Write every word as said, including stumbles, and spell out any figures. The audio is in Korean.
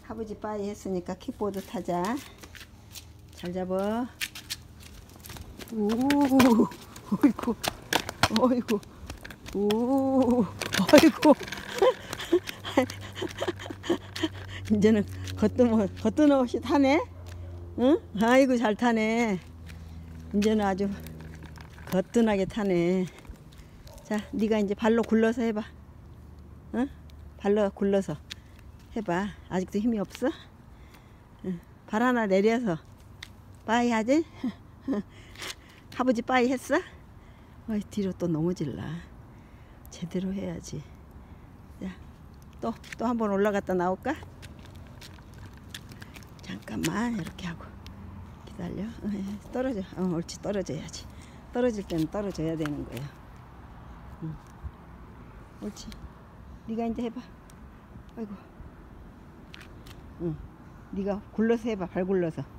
아버지 빠이 했으니까 킥보드 타자. 잘 잡아. 오, 어이구, 어이구, 오, 어이구. 이제는 겉뜨, 겉뜨놓이 타네? 응? 아이고, 잘 타네. 이제는 아주 거뜬하게 타네. 자, 네가 이제 발로 굴러서 해봐. 응? 발로 굴러서 해봐. 아직도 힘이 없어? 응. 발 하나 내려서 빠이 하지? 아버지 빠이 했어? 어이, 뒤로 또 넘어질라. 제대로 해야지. 자, 또, 또 한 번 올라갔다 나올까? 잠깐만, 이렇게 하고. 기다려. 어, 떨어져. 어, 옳지. 떨어져야지. 떨어질 때는 떨어져야 되는 거야. 응. 옳지. 네가 이제 해봐. 아이고. 응. 네가 굴러서 해봐. 발 굴러서.